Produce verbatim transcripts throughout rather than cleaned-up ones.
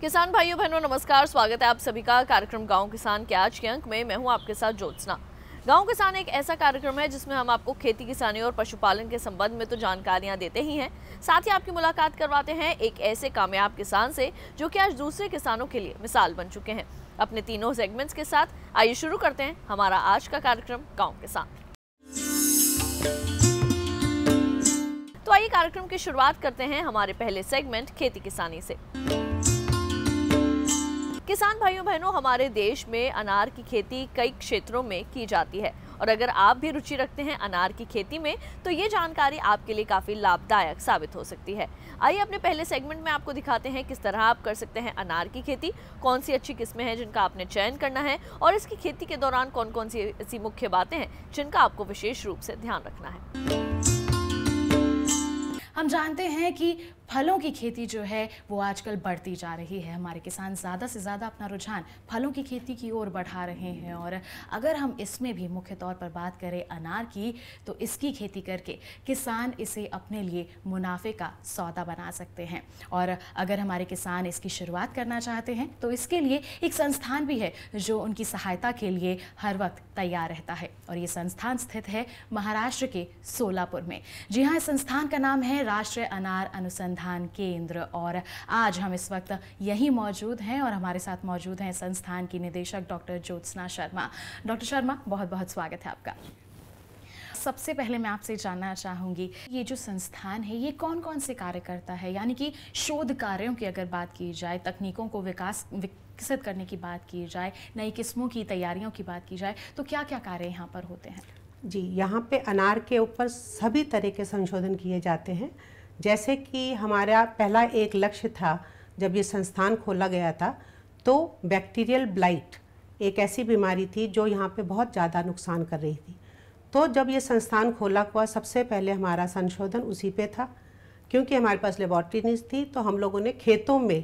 किसान भाइयों बहनों नमस्कार, स्वागत है आप सभी का कार्यक्रम गांव किसान के आज के अंक में। मैं हूं आपके साथ ज्योत्सना। गांव किसान एक ऐसा कार्यक्रम है जिसमें हम आपको खेती किसानी और पशुपालन के संबंध में तो जानकारियां देते ही हैं, साथ ही आपकी मुलाकात करवाते हैं एक ऐसे कामयाब किसान से जो कि आज दूसरे किसानों के लिए मिसाल बन चुके हैं। अपने तीनों सेगमेंट्स के साथ आइए शुरू करते हैं हमारा आज का कार्यक्रम गाँव किसान। तो आइए कार्यक्रम की शुरुआत करते हैं हमारे पहले सेगमेंट खेती किसानी से। किसान भाइयों बहनों, हमारे देश में अनार की खेती कई क्षेत्रों में की जाती है और अगर आप भी रुचि रखते हैं अनार की खेती में तो ये जानकारी आपके लिए काफ़ी लाभदायक साबित हो सकती है। आइए अपने पहले सेगमेंट में आपको दिखाते हैं किस तरह आप कर सकते हैं अनार की खेती, कौन सी अच्छी किस्में हैं जिनका आपने चयन करना है और इसकी खेती के दौरान कौन कौन सी ऐसी मुख्य बातें हैं जिनका आपको विशेष रूप से ध्यान रखना है। हम जानते हैं कि फलों की खेती जो है वो आजकल बढ़ती जा रही है। हमारे किसान ज़्यादा से ज़्यादा अपना रुझान फलों की खेती की ओर बढ़ा रहे हैं और अगर हम इसमें भी मुख्य तौर पर बात करें अनार की, तो इसकी खेती करके किसान इसे अपने लिए मुनाफे का सौदा बना सकते हैं। और अगर हमारे किसान इसकी शुरुआत करना चाहते हैं तो इसके लिए एक संस्थान भी है जो उनकी सहायता के लिए हर वक्त तैयार रहता है और ये संस्थान स्थित है महाराष्ट्र के सोलापुर में। जी हाँ, इस संस्थान का नाम है राष्ट्रीय अनार अनुसंधान केंद्र और आज हम इस वक्त यहीं मौजूद हैं और हमारे साथ मौजूद हैं संस्थान की निदेशक डॉक्टर ज्योत्सना शर्मा। डॉक्टर शर्मा, बहुत बहुत स्वागत है आपका। सबसे पहले मैं आपसे जानना चाहूँगी, ये जो संस्थान है ये कौन कौन से कार्य करता है, यानी कि शोध कार्यों की अगर बात की जाए, तकनीकों को विकास विकसित करने की बात की जाए, नई किस्मों की तैयारियों की बात की जाए, तो क्या क्या कार्य यहाँ पर होते हैं? जी, यहाँ पे अनार के ऊपर सभी तरह के संशोधन किए जाते हैं। जैसे कि हमारा पहला एक लक्ष्य था जब ये संस्थान खोला गया था, तो बैक्टीरियल ब्लाइट एक ऐसी बीमारी थी जो यहाँ पे बहुत ज़्यादा नुकसान कर रही थी। तो जब ये संस्थान खोला हुआ सबसे पहले हमारा संशोधन उसी पे था, क्योंकि हमारे पास लेबॉर्ट्री नहीं थी। तो हम लोगों ने खेतों में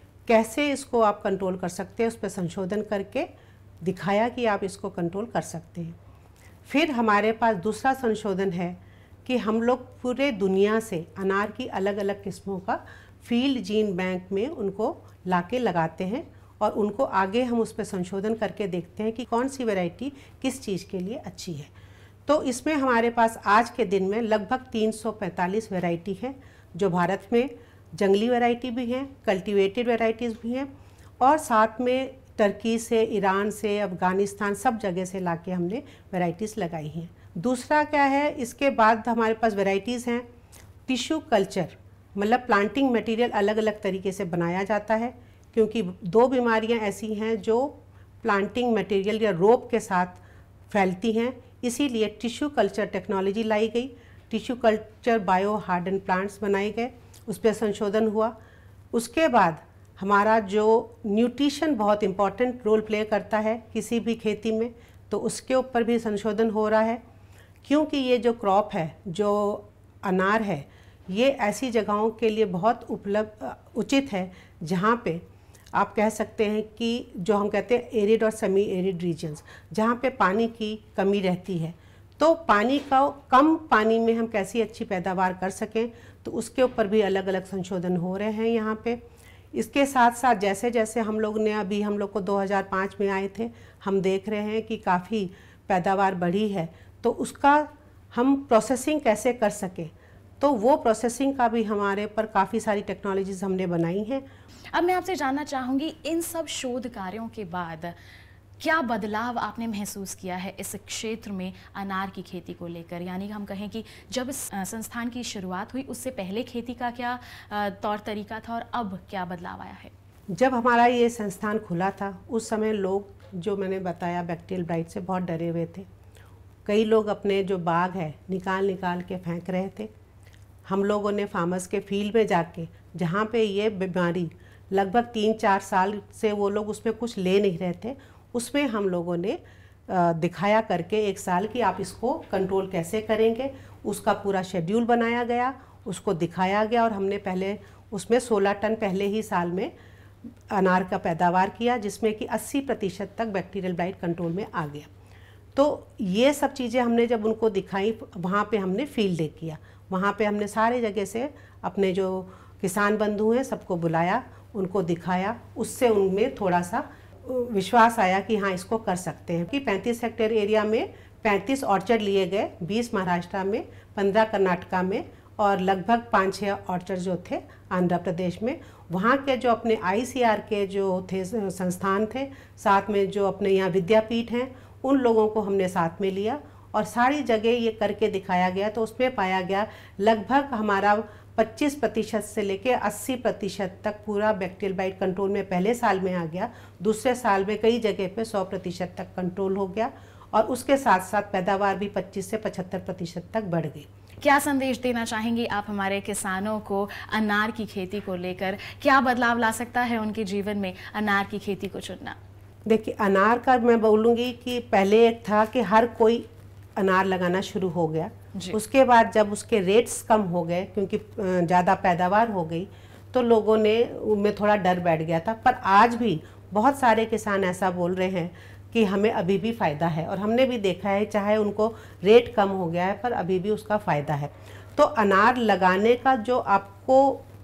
कैसे इसको आप कंट्रोल कर सकते हैं उस पर संशोधन करके दिखाया कि आप इसको कंट्रोल कर सकते हैं। फिर हमारे पास दूसरा संशोधन है कि हम लोग पूरे दुनिया से अनार की अलग अलग किस्मों का फील्ड जीन बैंक में उनको लाके लगाते हैं और उनको आगे हम उस पर संशोधन करके देखते हैं कि कौन सी वैरायटी किस चीज़ के लिए अच्छी है। तो इसमें हमारे पास आज के दिन में लगभग तीन सौ पैंतालीस वैरायटी है, जो भारत में जंगली वैरायटी भी हैं, कल्टीवेटेड वैरायटीज़ भी हैं और साथ में टर्की से, ईरान से, अफ़गानिस्तान, सब जगह से लाके हमने वैरायटीज़ लगाई हैं। दूसरा क्या है, इसके बाद हमारे पास वैरायटीज़ हैं टिश्यू कल्चर, मतलब प्लांटिंग मटेरियल अलग अलग तरीके से बनाया जाता है, क्योंकि दो बीमारियां ऐसी हैं जो प्लांटिंग मटेरियल या रोप के साथ फैलती हैं, इसीलिए टिश्यू कल्चर टेक्नोलॉजी लाई गई। Tissue culture bio harden plants बनाए गए, उस पर संशोधन हुआ। उसके बाद हमारा जो न्यूट्रिशन बहुत इम्पॉर्टेंट रोल प्ले करता है किसी भी खेती में, तो उसके ऊपर भी संशोधन हो रहा है, क्योंकि ये जो क्रॉप है, जो अनार है, ये ऐसी जगहों के लिए बहुत उपलब्ध उचित है जहाँ पे आप कह सकते हैं कि जो हम कहते हैं एरिड और सेमी एरिड रीजन्स, जहाँ पे पानी की कमी रहती है। तो पानी का कम पानी में हम कैसी अच्छी पैदावार कर सकें, तो उसके ऊपर भी अलग अलग संशोधन हो रहे हैं यहाँ पे। इसके साथ साथ जैसे जैसे हम लोग ने, अभी हम लोग को दो हज़ार पाँच में आए थे, हम देख रहे हैं कि काफ़ी पैदावार बढ़ी है, तो उसका हम प्रोसेसिंग कैसे कर सकें, तो वो प्रोसेसिंग का भी हमारे पर काफ़ी सारी टेक्नोलॉजीज़ हमने बनाई हैं। अब मैं आपसे जानना चाहूँगी, इन सब शोध कार्यों के बाद क्या बदलाव आपने महसूस किया है इस क्षेत्र में अनार की खेती को लेकर, यानी हम कहें कि जब इस संस्थान की शुरुआत हुई उससे पहले खेती का क्या तौर तरीका था और अब क्या बदलाव आया है? जब हमारा ये संस्थान खुला था उस समय लोग, जो मैंने बताया, बैक्टीरियल ब्लाइट से बहुत डरे हुए थे। कई लोग अपने जो बाग है निकाल निकाल के फेंक रहे थे। हम लोगों ने फार्मर्स के फील्ड में जाके, जहाँ पे ये बीमारी लगभग तीन चार साल से वो लोग उसमें कुछ ले नहीं रहे थे, उसमें हम लोगों ने दिखाया करके एक साल की आप इसको कंट्रोल कैसे करेंगे, उसका पूरा शेड्यूल बनाया गया, उसको दिखाया गया और हमने पहले उसमें सोलह टन पहले ही साल में अनार का पैदावार किया, जिसमें कि अस्सी प्रतिशत तक बैक्टीरियल ब्लाइट कंट्रोल में आ गया। तो ये सब चीज़ें हमने जब उनको दिखाई, वहाँ पे हमने फील्ड डे किया, वहाँ पे हमने सारे जगह से अपने जो किसान बंधु हैं सबको बुलाया, उनको दिखाया, उससे उनमें थोड़ा सा विश्वास आया कि हाँ इसको कर सकते हैं। कि पैंतीस हेक्टेयर एरिया में पैंतीस ऑर्चर्ड लिए गए, बीस महाराष्ट्र में, पंद्रह कर्नाटका में और लगभग पाँच छः ऑर्चर्ड जो थे आंध्र प्रदेश में। वहाँ के जो अपने आई सी आर के जो थे संस्थान थे, साथ में जो अपने यहाँ विद्यापीठ हैं, उन लोगों को हमने साथ में लिया और सारी जगह ये करके दिखाया गया। तो उसमें पाया गया लगभग हमारा पच्चीस प्रतिशत से लेकर अस्सी प्रतिशत तक पूरा बैक्टीरियल ब्लाइट कंट्रोल में पहले साल में आ गया। दूसरे साल में कई जगह पे सौ प्रतिशत तक कंट्रोल हो गया और उसके साथ साथ पैदावार भी पच्चीस से पचहत्तर प्रतिशत तक बढ़ गई। क्या संदेश देना चाहेंगी आप हमारे किसानों को अनार की खेती को लेकर? क्या बदलाव ला सकता है उनके जीवन में अनार की खेती को चुनना? देखिए, अनार का मैं बोलूँगी कि पहले एक था कि हर कोई अनार लगाना शुरू हो गया। उसके बाद जब उसके रेट्स कम हो गए क्योंकि ज़्यादा पैदावार हो गई तो लोगों ने उनमें थोड़ा डर बैठ गया था। पर आज भी बहुत सारे किसान ऐसा बोल रहे हैं कि हमें अभी भी फ़ायदा है और हमने भी देखा है चाहे उनको रेट कम हो गया है पर अभी भी उसका फ़ायदा है। तो अनार लगाने का जो आपको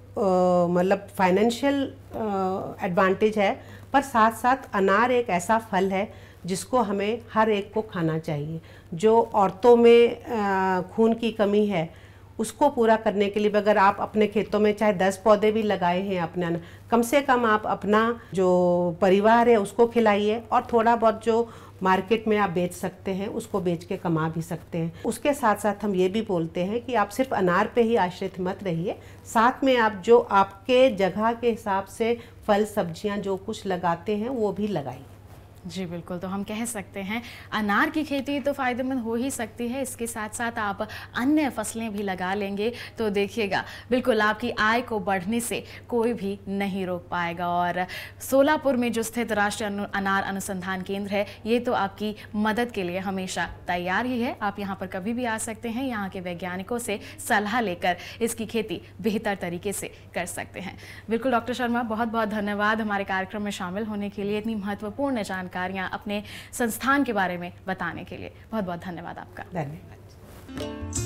मतलब फाइनेंशियल एडवांटेज है, पर साथ साथ अनार एक ऐसा फल है जिसको हमें हर एक को खाना चाहिए। जो औरतों में खून की कमी है उसको पूरा करने के लिए अगर आप अपने खेतों में चाहे दस पौधे भी लगाए हैं अपना, कम से कम आप अपना जो परिवार है उसको खिलाइए और थोड़ा बहुत जो मार्केट में आप बेच सकते हैं उसको बेच के कमा भी सकते हैं। उसके साथ साथ हम ये भी बोलते हैं कि आप सिर्फ अनार पे ही आश्रित मत रहिए, साथ में आप जो आपके जगह के हिसाब से फल सब्जियां जो कुछ लगाते हैं वो भी लगाइए। जी बिल्कुल, तो हम कह सकते हैं अनार की खेती तो फ़ायदेमंद हो ही सकती है, इसके साथ साथ आप अन्य फसलें भी लगा लेंगे तो देखिएगा बिल्कुल आपकी आय को बढ़ने से कोई भी नहीं रोक पाएगा। और सोलापुर में जो स्थित राष्ट्रीय अनार अनुसंधान केंद्र है ये तो आपकी मदद के लिए हमेशा तैयार ही है। आप यहाँ पर कभी भी आ सकते हैं, यहाँ के वैज्ञानिकों से सलाह लेकर इसकी खेती बेहतर तरीके से कर सकते हैं। बिल्कुल डॉक्टर शर्मा, बहुत बहुत धन्यवाद हमारे कार्यक्रम में शामिल होने के लिए, इतनी महत्वपूर्ण जानकारी अपने संस्थान के बारे में बताने के लिए। बहुत बहुत धन्यवाद आपका। धन्यवाद।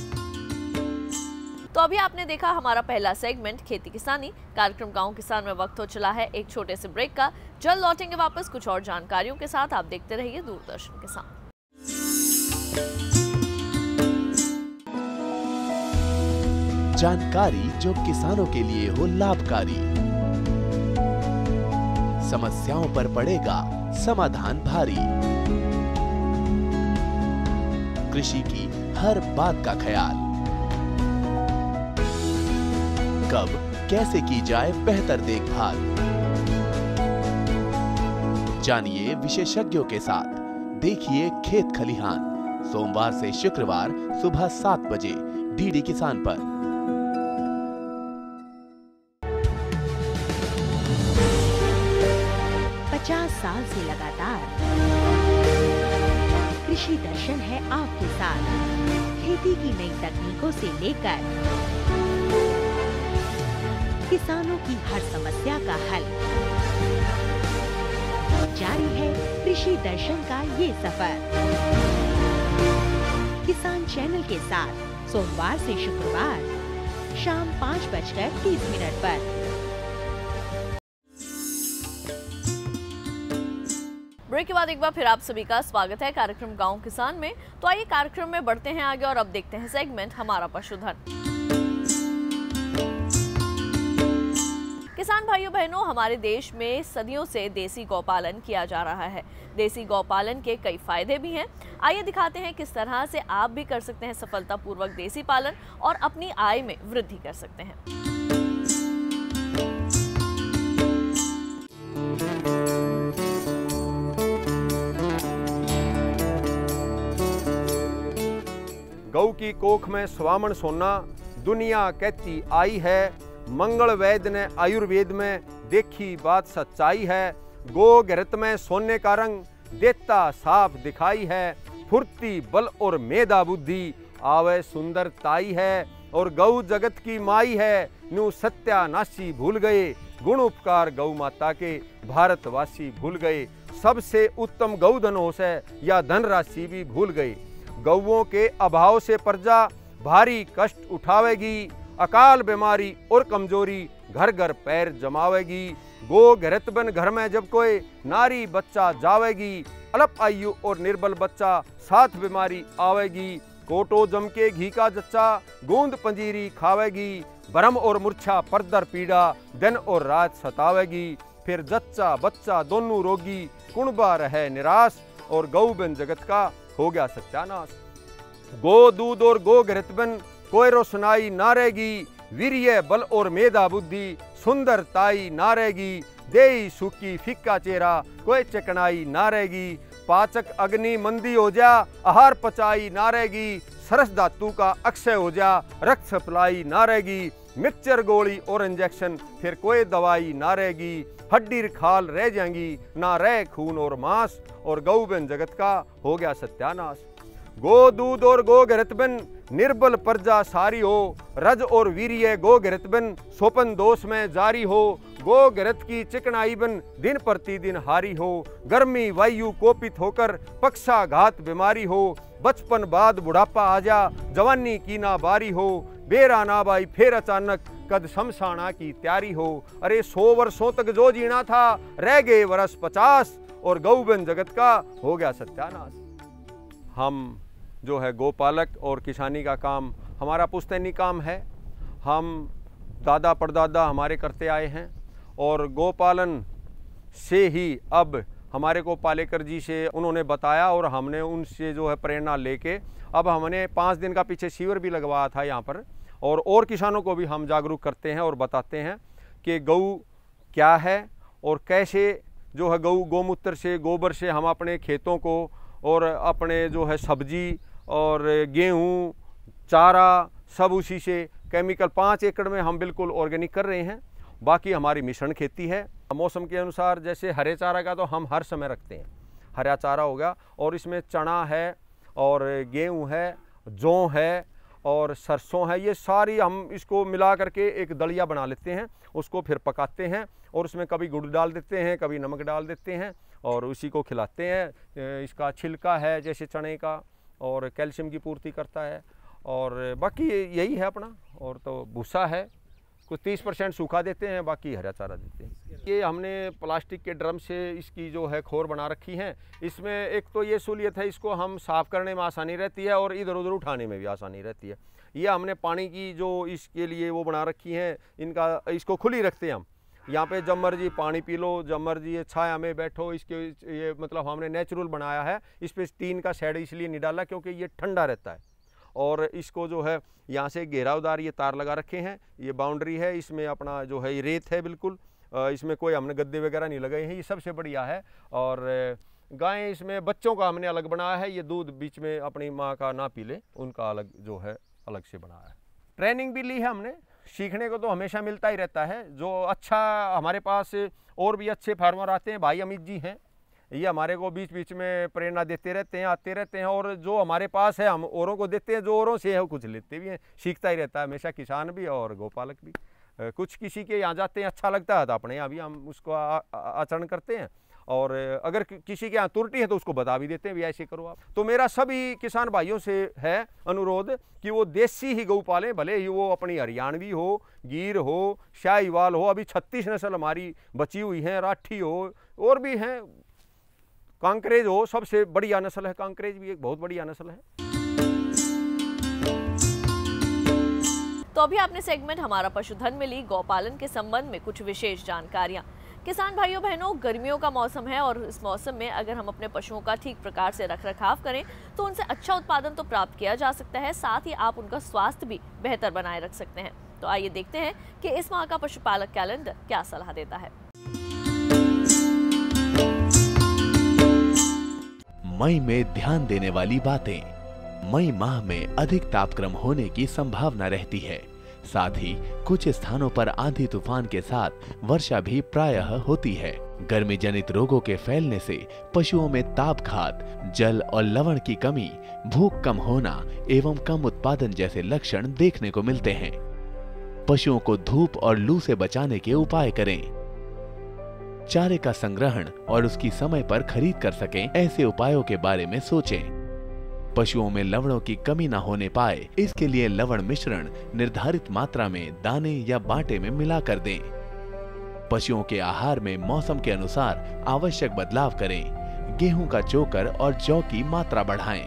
तो अभी आपने देखा हमारा पहला सेगमेंट खेती किसानी। कार्यक्रम गांव किसान में वक्त हो चला है एक छोटे से ब्रेक का। जल्द लौटेंगे वापस कुछ और जानकारियों के साथ। आप देखते रहिए दूरदर्शन किसान। जानकारी जो किसानों के लिए हो लाभकारी, समस्याओं पर पड़ेगा समाधान भारी, कृषि की हर बात का ख्याल, कब कैसे की जाए बेहतर देखभाल। जानिए विशेषज्ञों के साथ, देखिए खेत खलिहान, सोमवार से शुक्रवार सुबह सात बजे डीडी किसान पर। पचास साल से लगातार कृषि दर्शन है आपके साथ। खेती की नई तकनीकों से लेकर किसानों की हर समस्या का हल, जारी है कृषि दर्शन का ये सफर। किसान चैनल के साथ सोमवार से शुक्रवार शाम पाँच बजकर तीस मिनट पर। ब्रेक के बाद एक बार फिर आप सभी का स्वागत है कार्यक्रम गांव किसान में। तो आइए कार्यक्रम में बढ़ते हैं आगे और अब देखते हैं सेगमेंट हमारा पशुधन। किसान भाइयों बहनों, हमारे देश में सदियों से देसी गौपालन किया जा रहा है। देसी गौपालन के कई फायदे भी हैं। आइए दिखाते हैं किस तरह से आप भी कर सकते हैं सफलतापूर्वक देसी पालन और अपनी आय में वृद्धि कर सकते हैं। गौ की कोख में स्वामन सोना, दुनिया कहती आई है। मंगल वैद ने आयुर्वेद में देखी बात सच्चाई है। गो घृत में सोने का रंग देता साफ दिखाई है। फुर्ती बल और मेधा बुद्धि आवे सुंदरताई है। और गौ जगत की माई है, न्यू सत्यानाशी भूल गए। गुण उपकार गौ माता के भारतवासी भूल गए। सबसे उत्तम गौधन हो से या धनराशि भी भूल गए। गौओं के अभाव से प्रजा भारी कष्ट उठावेगी। अकाल बीमारी और कमजोरी घर घर पैर जमावेगी। गो घृत बन घर में जब कोई नारी बच्चा जावेगी, अल्प आयु और निर्बल बच्चा साथ बीमारी आवेगी। कोटो जम के घी का जच्चा गूंद पंजीरी खावेगी, भ्रम और मूर्छा परदर पीड़ा दिन और रात सतावेगी। फिर जच्चा बच्चा दोनों रोगी, कुणबा रहे निराश, और गौ बिन जगत का हो गया सत्यानाश। गो दूध और गो घृत बिन कोई रोशनाई ना रहेगी, वीर्य बल और मेधा बुद्धि सुंदरताई ना रहेगी। देई सूखी फिक्का चेहरा कोई चिकनाई ना रहेगी, पाचक अग्नि मंदी हो जा आहार पचाई ना रहेगी। सरस धातु का अक्षय हो जा रक्त सप्लाई ना रहेगी। मिक्सचर गोली और इंजेक्शन फिर कोई दवाई ना रहेगी। हड्डी खाल रह जाएंगी ना रहे खून और मांस, और गौ बिन जगत का हो गया सत्यानाश। गो दूध और गो घृत बिन निर्बल प्रजा सारी हो, रज और वीर्य गो घृत बिन सोपन दोष में जारी हो। गो घृत की चिकनाई बिन दिन प्रतिदिन हारी हो, गर्मी वायु कोपित होकर पक्षाघात बीमारी हो। बचपन बाद बुढ़ापा आ जा जवानी की ना बारी हो, बेरा ना बाई फिर अचानक कद शमशाना की तैयारी हो। अरे सौ वर्षों तक जो जीना था रह गए वर्ष पचास, और गौ बिन जगत का हो गया सत्यानाश। हम जो है गोपालक और किसानी का काम हमारा पुश्तैनी काम है। हम दादा परदादा हमारे करते आए हैं, और गोपालन से ही अब हमारे को पालेकर जी से उन्होंने बताया, और हमने उनसे जो है प्रेरणा लेके अब हमने पाँच दिन का पीछे शिविर भी लगवाया था यहाँ पर, और और किसानों को भी हम जागरूक करते हैं और बताते हैं कि गौ क्या है और कैसे जो है गौ गौमूत्र से गोबर से हम अपने खेतों को और अपने जो है सब्जी और गेहूँ चारा सब उसी से केमिकल पाँच एकड़ में हम बिल्कुल ऑर्गेनिक कर रहे हैं। बाकी हमारी मिश्रण खेती है। मौसम के अनुसार जैसे हरे चारा का तो हम हर समय रखते हैं, हरा चारा होगा, और इसमें चना है और गेहूँ है, जौ है और सरसों है। ये सारी हम इसको मिला करके एक दलिया बना लेते हैं, उसको फिर पकाते हैं और उसमें कभी गुड़ डाल देते हैं, कभी नमक डाल देते हैं और उसी को खिलाते हैं। इसका छिलका है जैसे चने का, और कैल्शियम की पूर्ति करता है, और बाकी यही है अपना। और तो भूसा है, कुछ तीस परसेंट सूखा देते हैं, बाकी हरा चारा देते हैं। ये हमने प्लास्टिक के ड्रम से इसकी जो है खोर बना रखी है। इसमें एक तो ये सहूलियत है, इसको हम साफ़ करने में आसानी रहती है और इधर उधर उठाने में भी आसानी रहती है। ये हमने पानी की जो इसके लिए वो बना रखी है, इनका इसको खुली रखते हैं हम। यहाँ पे जब मर्जी पानी पी लो, जब मर्जी ये छाया में बैठो। इसके ये मतलब हमने नेचुरल बनाया है। इस पर टीन का शेड इसलिए नहीं डाला क्योंकि ये ठंडा रहता है, और इसको जो है यहाँ से घेरावदार ये तार लगा रखे हैं। ये बाउंड्री है, इसमें अपना जो है ये रेत है बिल्कुल, इसमें कोई हमने गद्दे वगैरह नहीं लगाए हैं। ये सबसे बढ़िया है। और गायें इसमें बच्चों का हमने अलग बनाया है, ये दूध बीच में अपनी माँ का ना पी ले, उनका अलग जो है अलग से बनाया है। ट्रेनिंग भी ली है हमने, सीखने को तो हमेशा मिलता ही रहता है। जो अच्छा हमारे पास और भी अच्छे फार्मर आते हैं, भाई अमित जी हैं, ये हमारे को बीच बीच में प्रेरणा देते रहते हैं, आते रहते हैं, और जो हमारे पास है हम औरों को देते हैं, जो औरों से है वो कुछ लेते भी हैं। सीखता ही रहता है हमेशा, किसान भी और गोपालक भी। कुछ किसी के यहाँ जाते हैं अच्छा लगता है तो अपने यहाँ भी हम उसको आचरण करते हैं, और अगर किसी के यहाँ त्रुटि है तो उसको बता भी देते हैं भी ऐसे करो आप। तो मेरा सभी किसान भाइयों से है अनुरोध कि वो देसी ही गौ पालें, भले ही वो अपनी हरियाणवी हो, गिर हो, शाहीवाल हो। अभी छत्तीस नस्ल हमारी बची हुई हैं, राठी हो, और भी हैं, कांकरेज हो, सबसे बढ़िया नस्ल है। कांकरेज भी एक बहुत बढ़िया नस्ल है। तो अभी आपने सेगमेंट हमारा पशुधन में ली गौपालन के संबंध में कुछ विशेष जानकारियां। किसान भाइयों बहनों, गर्मियों का मौसम है और इस मौसम में अगर हम अपने पशुओं का ठीक प्रकार से रख रखाव करें तो उनसे अच्छा उत्पादन तो प्राप्त किया जा सकता है, साथ ही आप उनका स्वास्थ्य भी बेहतर बनाए रख सकते हैं। तो आइए देखते हैं कि इस माह का पशुपालक कैलेंडर क्या सलाह देता है। मई में ध्यान देने वाली बातें। मई माह में अधिक तापक्रम होने की संभावना रहती है, साथ ही कुछ स्थानों पर आंधी तूफान के साथ वर्षा भी प्रायः होती है। गर्मी जनित रोगों के फैलने से पशुओं में तापघात, जल और लवण की कमी, भूख कम होना एवं कम उत्पादन जैसे लक्षण देखने को मिलते हैं। पशुओं को धूप और लू से बचाने के उपाय करें। चारे का संग्रहण और उसकी समय पर खरीद कर सकें, ऐसे उपायों के बारे में सोचें। पशुओं में लवणों की कमी न होने पाए, इसके लिए लवण मिश्रण निर्धारित मात्रा में दाने या बाटे में मिलाकर दें। पशुओं के आहार में मौसम के अनुसार आवश्यक बदलाव करें। गेहूं का चोकर और जौ की मात्रा बढ़ाएं।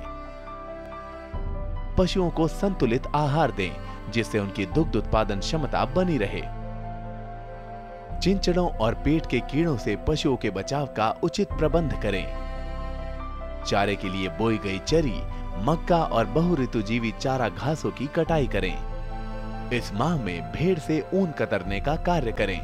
पशुओं को संतुलित आहार दें, जिससे उनकी दुग्ध उत्पादन क्षमता बनी रहे। चिंचड़ों और पेट के कीड़ों से पशुओं के बचाव का उचित प्रबंध करें। चारे के लिए बोई गई चरी, मक्का और बहुऋतुजीवी चारा घासों की कटाई करें। इस माह में भेड़ से ऊन कतरने का कार्य करें।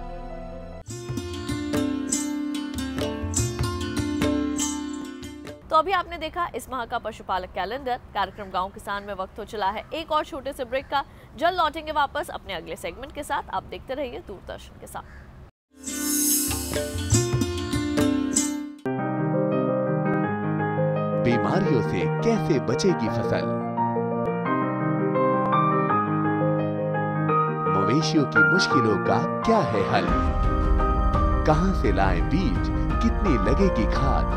तो अभी आपने देखा इस माह का पशुपालक कैलेंडर। कार्यक्रम गांव किसान में वक्त हो चला है एक और छोटे से ब्रेक का। जल्द लौटेंगे वापस अपने अगले सेगमेंट के साथ। आप देखते रहिए दूरदर्शन के साथ। बीमारियों से कैसे बचेगी फसल? मवेशियों की मुश्किलों का क्या है हल? कहां से लाएं बीज, कितनी लगेगी खाद?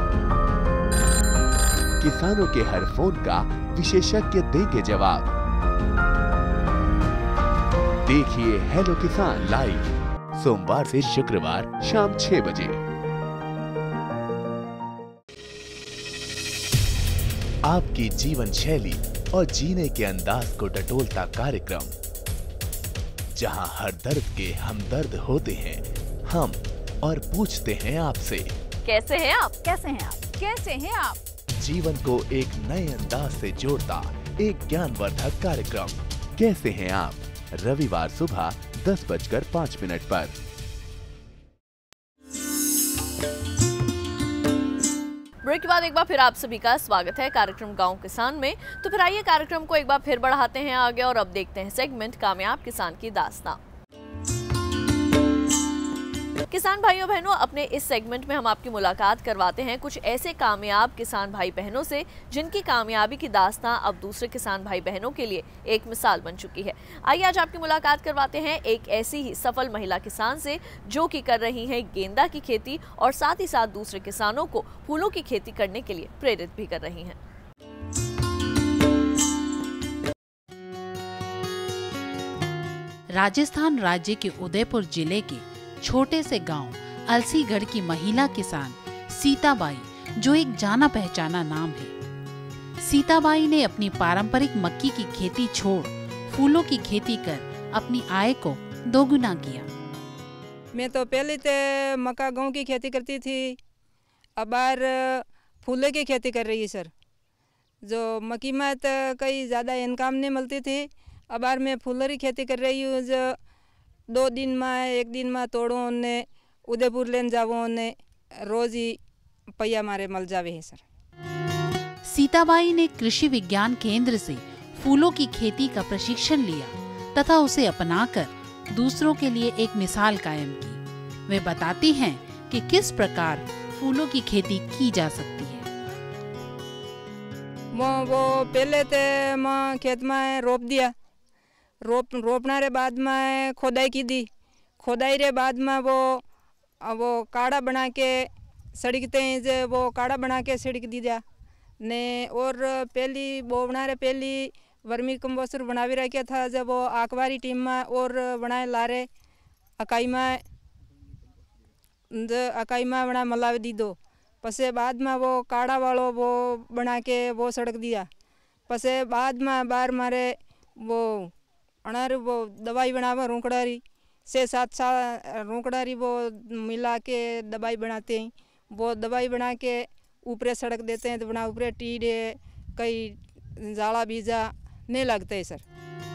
किसानों के हर फोन का विशेषज्ञ देंगे जवाब। देखिए हेलो किसान लाइव सोमवार से शुक्रवार शाम छह बजे। आपकी जीवन शैली और जीने के अंदाज को टटोलता कार्यक्रम, जहां हर दर्द के हमदर्द होते हैं हम और पूछते हैं आपसे, कैसे हैं आप? कैसे हैं आप? कैसे हैं आप? जीवन को एक नए अंदाज से जोड़ता एक ज्ञानवर्धक कार्यक्रम कैसे हैं आप, रविवार सुबह दस बजकर पाँच मिनट पर। ब्रेक के बाद एक बार फिर आप सभी का स्वागत है कार्यक्रम गांव किसान में। तो फिर आइए कार्यक्रम को एक बार फिर बढ़ाते हैं आगे और अब देखते हैं सेगमेंट कामयाब किसान की दास्तां। किसान भाइयों बहनों, अपने इस सेगमेंट में हम आपकी मुलाकात करवाते हैं कुछ ऐसे कामयाब किसान भाई बहनों से जिनकी कामयाबी की दास्तां अब दूसरे किसान भाई बहनों के लिए एक मिसाल बन चुकी है। आइए आज आपकी मुलाकात करवाते हैं एक ऐसी ही सफल महिला किसान से जो कि कर रही हैं गेंदा की खेती और साथ ही साथ दूसरे किसानों को फूलों की खेती करने के लिए प्रेरित भी कर रही हैं। राजस्थान राज्य के उदयपुर जिले के छोटे से गांव अलसीगढ़ की महिला किसान सीताबाई, जो एक जाना पहचाना नाम है। सीताबाई ने अपनी पारंपरिक मक्की की खेती छोड़ फूलों की खेती कर अपनी आय को दोगुना किया। मैं तो पहले तो मक्का गेहूं की खेती करती थी, अब बार फूलों की खेती कर रही है सर। जो मक्की में तो कई ज़्यादा इनकम नहीं मिलती थी, अब बार मैं फूलों की खेती कर रही हूँ। जो दो दिन में एक दिन में तोड़ो उन्हें उदयपुर लेन जावो उन्हें रोज ही पैया मारे मल जावे है सर। सीताबाई ने कृषि विज्ञान केंद्र से फूलों की खेती का प्रशिक्षण लिया तथा उसे अपनाकर दूसरों के लिए एक मिसाल कायम की। वे बताती हैं कि किस प्रकार फूलों की खेती की जा सकती है। वो वो पहले तो मैं खेत में रोप दिया, रोप रोपना रे बाद में खोदाई की दी, खोदाई रे बाद में वो वो काढ़ा बना के सड़कते हैं, जो वो काढ़ा बना के सड़क दी दिया ने। और पहली वो बना रहे पहली वर्मी कंपोस्टर बना भी रखा था, जब वो आकवारी टीम में और बनाए ला रहे अकाई में अकाई में बना मला दी दो। पसे बाद में वो काढ़ा वालों वो बना के वो सड़क दिया। पसे बाद में बार मारे वो अनार वो दवाई बनावा रोकड़ारी से सात सात रोकड़ारी वो मिला के दवाई बनाते हैं। वो दवाई बना के ऊपरे सड़क देते हैं तो बना ऊपरे टीडे कई जाला बीजा नहीं लगते है सर।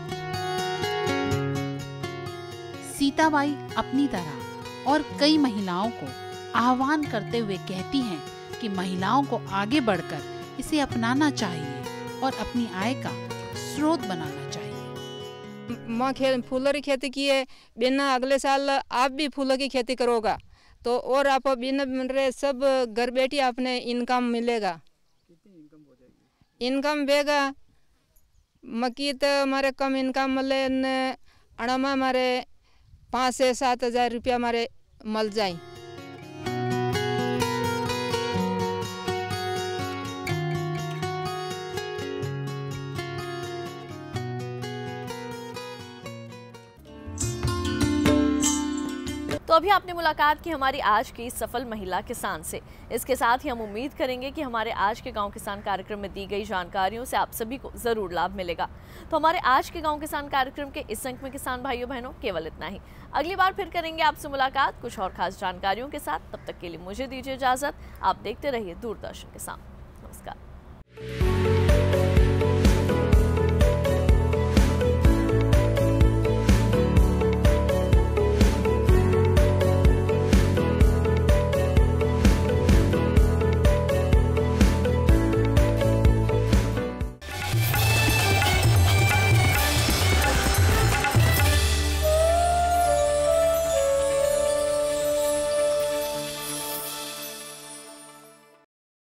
सीताबाई अपनी तरह और कई महिलाओं को आह्वान करते हुए कहती हैं कि महिलाओं को आगे बढ़कर इसे अपनाना चाहिए और अपनी आय का स्रोत बनाना चाहिए। माँ खे फूलों की खेती की है बिना, अगले साल आप भी फूलों की खेती करोगा तो और आप बिना रहे सब घर बैठी आपने इनकम मिलेगा। कितनी इनकम हो जाएगी? इनकम बेगा मक्की तो हमारे कम इनकम मिले, अणामा हमारे पाँच से सात हजार रुपया हमारे मिल जाए। तो अभी आपने मुलाकात की हमारी आज की सफल महिला किसान से। इसके साथ ही हम उम्मीद करेंगे कि हमारे आज के गांव किसान कार्यक्रम में दी गई जानकारियों से आप सभी को जरूर लाभ मिलेगा। तो हमारे आज के गांव किसान कार्यक्रम के इस अंक में किसान भाइयों बहनों केवल इतना ही। अगली बार फिर करेंगे आपसे मुलाकात कुछ और खास जानकारियों के साथ। तब तक के लिए मुझे दीजिए इजाजत। आप देखते रहिए दूरदर्शन किसान।